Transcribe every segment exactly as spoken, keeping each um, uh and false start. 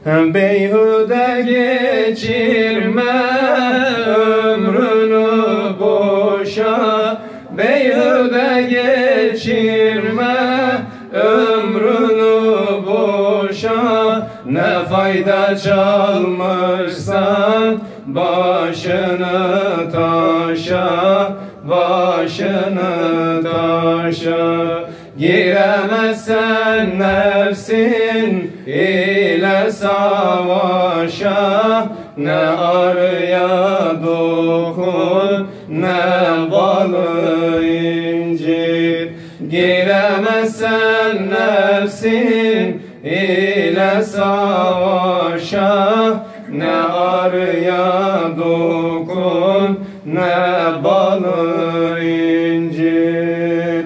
Beyhude geçirme ömrünü boşa, beyhude geçirme ömrünü boşa. Ne fayda çalmışsan başını taşa, başını taşa. Giremezsen nefsin ile savaşa, ne arıya dokun ne balı incir. Giremezsen nefsin ile savaşa, ne arıya dokun ne balı incir.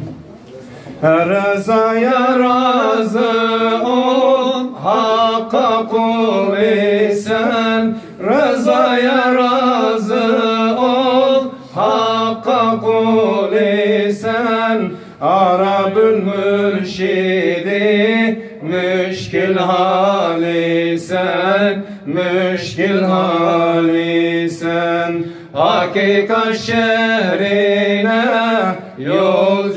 Rızaya razı ol, Hakka kul isen. Rızaya razı ol, Hakka kul isen. Arabül mürşidi müşkil halisen, müşkil halisen. Hakikat şehrine yol